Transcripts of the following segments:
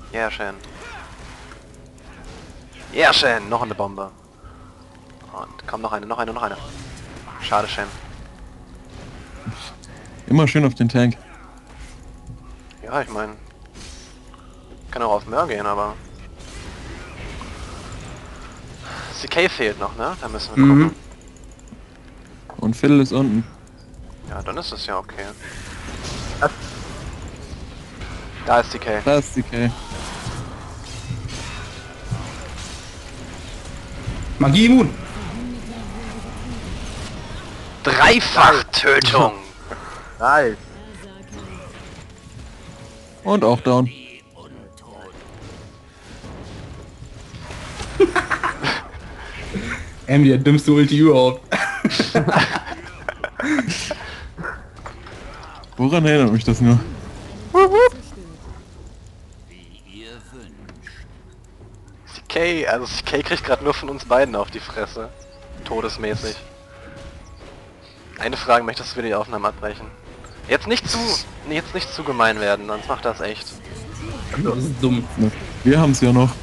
Ja, Shen. Ja, Shen, noch eine Bombe. Und komm, noch eine. Schade, Shen. Immer schön auf den Tank. Ja, ich meine... Kann auch auf Mör gehen, aber... CK fehlt noch, ne? Da müssen wir gucken. Und Fiddle ist unten. Ja, dann ist es ja okay. Da ist CK. Da ist DK. Magie immun. Dreifach-Tötung! Nice. Und auch down. Der dümmste Ulti überhaupt. Woran erinnert mich das nur? CK, also CK kriegt gerade nur von uns beiden auf die Fresse. Todesmäßig. Eine Frage, möchtest du die Aufnahmen abbrechen? Jetzt nicht zu gemein werden, sonst macht das echt. Das ist dumm. Ne, wir haben es ja noch.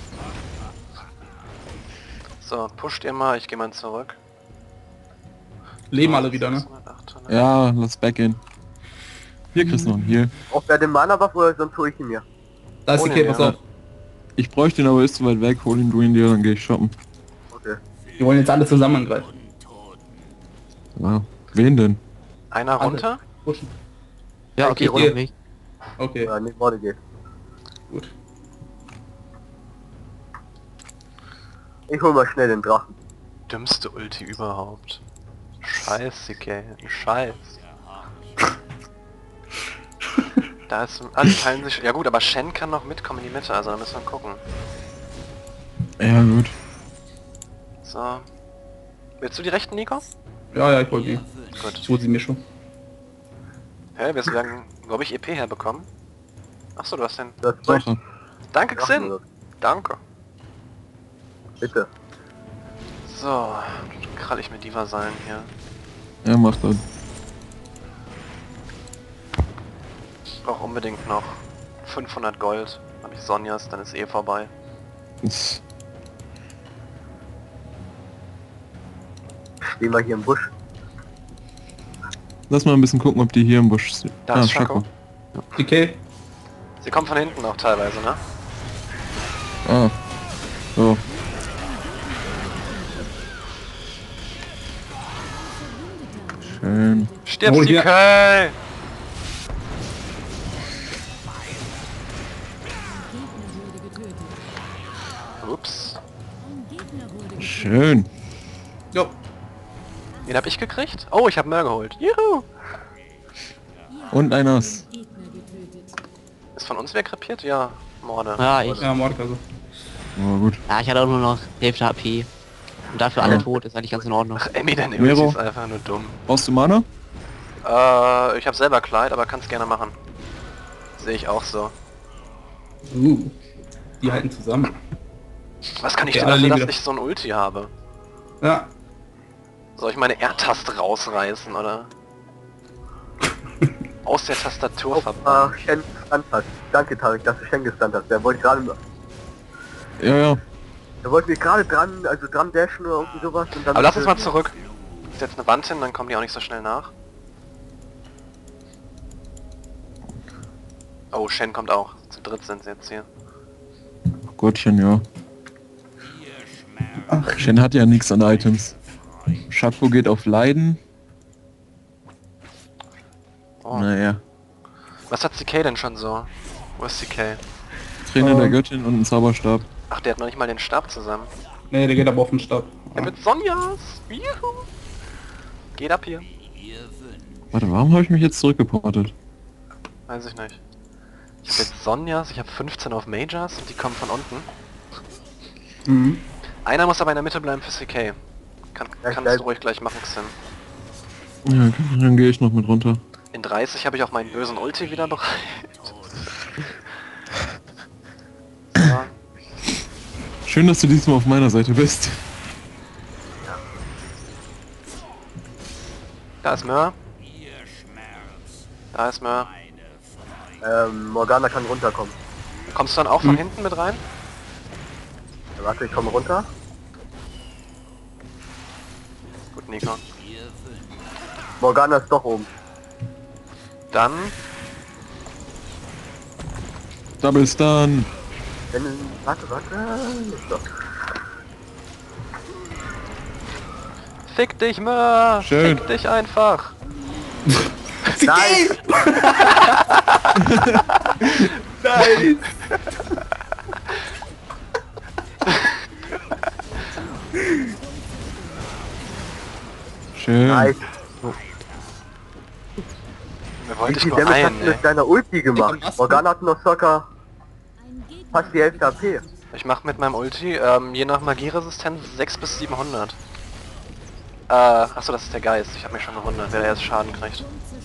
So, pusht ihr mal, ich gehe mal zurück. Leben alle wieder, ne? 600, 800. Ja, lass back in. Hier kriegst du noch einen Heal. Auch wer den Mana-Buff oder sonst hole ich ihn mir. Da ist die Ohne Cape, pass mehr. auf. Ich bräuchte ihn, aber ist zu weit weg. Hol ihn, du ihn dir, dann gehe ich shoppen. Okay. Die wollen jetzt alle zusammen angreifen. Ja. Wen denn? Einer Alle. runter? Pushen. Ja, okay, okay, mich. Okay, Ja, nicht Morde geht. gut. Ich hol mal schnell den Drachen. Dümmste Ulti überhaupt. Scheiß CK, Scheiß. Da ist... Alle teilen sich... Ja gut, aber Shen kann noch mitkommen in die Mitte, also da müssen wir gucken. Ja, gut. So. Willst du die rechten, Nico? Ja, ich wollte die. Gut. Ich hol sie mir schon. Hä, wir werden, glaube ich, EP herbekommen. Achso, du hast den... Das Sache. Danke, Xin! Drachen. Danke. Bitte. So, krall ich mit Diva-Seilen hier. Er macht das. Ich brauche unbedingt noch 500 Gold. Habe ich Sonjas, dann ist eh vorbei. Stehen wir hier im Busch. Lass mal ein bisschen gucken, ob die hier im Busch sind. Da ist Shaco. Die Cape. Sie kommen von hinten auch teilweise, ne? Ah. So. Schön. Stirb, Hol hier. CK! Ups. Schön. Jo. Wen hab ich gekriegt? Oh, ich hab mehr geholt. Juhu! Und ein Ass. Ist von uns wer krepiert? Ja, Morde. Ja, ich. Ja, Mordkasse. Oh, gut. Ja, ich hatte auch nur noch Hälfte HP. Und dafür alle tot, ist eigentlich ganz in Ordnung. Ach, Emmy, deine Mero. Ulti ist einfach nur dumm. Brauchst du Mana? Ich hab selber Kleid, aber kann's gerne machen. Sehe ich auch so. Die halten zusammen. Was kann ich Okay, denn alle dafür, leben dass ich so ein Ulti habe? Ja. Soll ich meine R-Taste rausreißen, oder? Aus der Tastatur verbannen. Shen gestunt hat. Danke Tarek, dass du Shen gestunt hast. Der wollte gerade... Ja, ja. Der wollte mir gerade dran dashen oder irgendwie sowas und dann... Aber lass uns mal zurück. Ich setze eine Wand hin, dann kommen die auch nicht so schnell nach. Oh, Shen kommt auch. Zu dritt sind sie jetzt hier. Gottchen, ja. Ach, Shen hat ja nichts an Items. Shaco geht auf Leiden. Oh. Naja. Was hat CK denn schon so? Wo ist CK? Trainer der Göttin und ein Zauberstab. Ach, der hat noch nicht mal den Stab zusammen. nee, der geht aber auf den Stab. Ja, mit Sonjas! Juhu! Geht ab hier. Warte, warum habe ich mich jetzt zurückgeportet? Weiß ich nicht. Ich habe jetzt Sonjas, ich habe 15 auf Majors und die kommen von unten. Mhm. Einer muss aber in der Mitte bleiben für CK. Ja, Kannst gleich. du ruhig gleich machen, Sim. Ja, dann gehe ich noch mit runter. In 30 habe ich auch meinen bösen Ulti wieder bereit. So. Schön, dass du diesmal auf meiner Seite bist. Da ist Mör. Da ist Mör. Morgana kann runterkommen. Kommst du dann auch von hinten mit rein? Ja, warte, ich komme runter. Gut, Nico. Morgana ist doch oben. Dann... Double Stun. Wenn, warte. So. Fick dich, Mör! Schön. Fick dich einfach! Nein! Nein! Schön. Nice. Mir Wie wollte ich viel nur Damage hast ein, du mit deiner Ulti gemacht? was? Morgana hat noch circa fast die Hälfte AP. Ich mach mit meinem Ulti, je nach Magieresistenz 600 bis 700. Achso, das ist der Geist. Ich hab mich schon gewundert, wer da jetzt Schaden kriegt.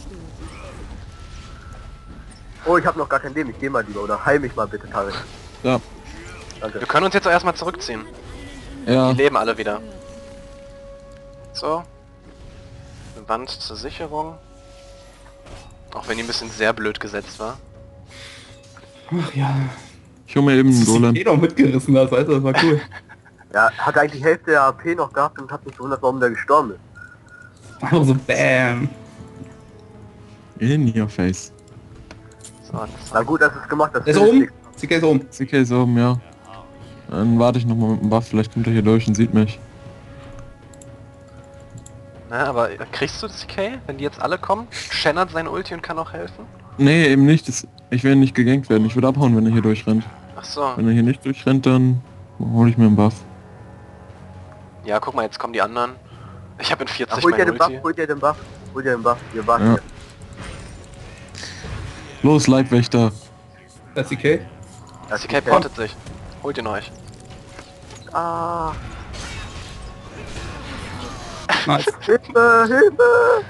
Oh, ich habe noch gar kein Leben. Ich geh mal lieber. Oder heil mich mal bitte, Tarek. Ja. Wir Danke. können uns jetzt auch erstmal zurückziehen. Ja. Die leben alle wieder. So. Eine Wand zur Sicherung. Auch wenn die ein bisschen sehr blöd gesetzt war. Ach ja. Ich hol mir eben einen Das Golem. ist noch mitgerissen, das heißt, das war cool. Ja, hat eigentlich die Hälfte der AP noch gehabt und hat mich gewundert, warum der gestorben ist. Einfach so BAM. In your face. So, Na gut, dass es gemacht hat. Der ist oben. CK ist oben. CK ist oben, ja. Dann warte ich nochmal mit dem Buff, vielleicht kommt er hier durch und sieht mich. na, aber kriegst du das CK, wenn die jetzt alle kommen? Shen hat seine Ulti und kann auch helfen? Nee, eben nicht. Ich will nicht gegankt werden. Ich würde abhauen, wenn er hier durchrennt. Ach so. Wenn er hier nicht durchrennt, dann hole ich mir einen Buff. Ja, guck mal, jetzt kommen die anderen. Ich habe in 40 Ach, holt ihr meine den Buff, Ulti. holt ihr den Buff, holt ihr den Buff. Ihr wart Ja. hier. Los, Leibwächter. Das ist CK. Das CK portet sich. Holt ihn euch. Ah, Nice. Hilfe, Hilfe!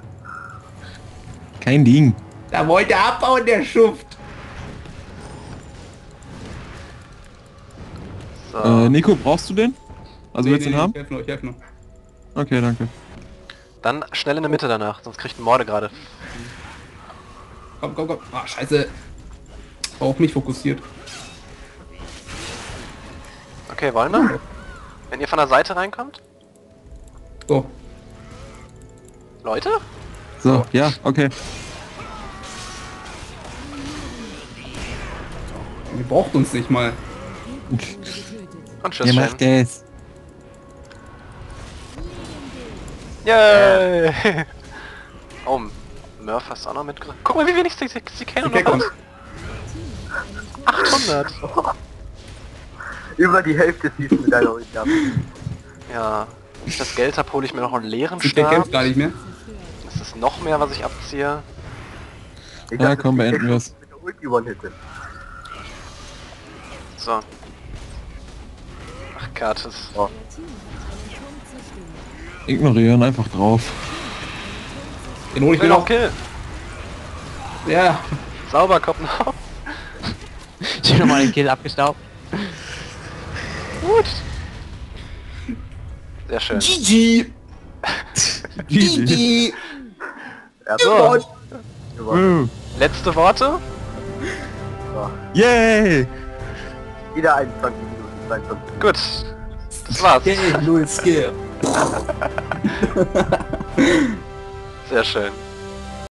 Kein Ding. Da wollte er abbauen, der Schuft. So. Nico, brauchst du den? Also willst du den haben? Ich helfe noch. Okay, danke. Dann schnell in der Mitte danach, sonst kriegt ein Morde gerade. Komm. Ah, scheiße. War auf mich fokussiert. Okay, wollen wir? Wenn ihr von der Seite reinkommt? So. Leute? So, ja, okay. Ihr braucht uns nicht mal. Und tschüss, Ihr Shen. macht das. Yay! Oh, Murph hast auch noch mitgerissen. Guck mal, wie wenig CK noch CK kommt. hat. 800! Über die Hälfte ziehst du mit deiner Ulti ab. Ja. Wenn ich das Geld habe, hole ich mir noch einen leeren CK Stab. kämpft gar nicht mehr. Das ist noch mehr, was ich abziehe. Ich Ja, dachte, komm, das geht beenden wir's. mit der Ulti One-Hitte. So. Ach Gott, das... Oh. Ignorieren, einfach drauf. Den hol ich Ich will mir noch noch. Kill! Ja. Sauber, kommt noch. Ich hab nochmal den Kill abgestaubt. Gut. Sehr schön. GG. GG. Ja, So, gewonnen. letzte Worte? Yay! Wieder 21 Minuten, 22 Minuten. Gut. Das war's. Okay, null Skill. Sehr schön.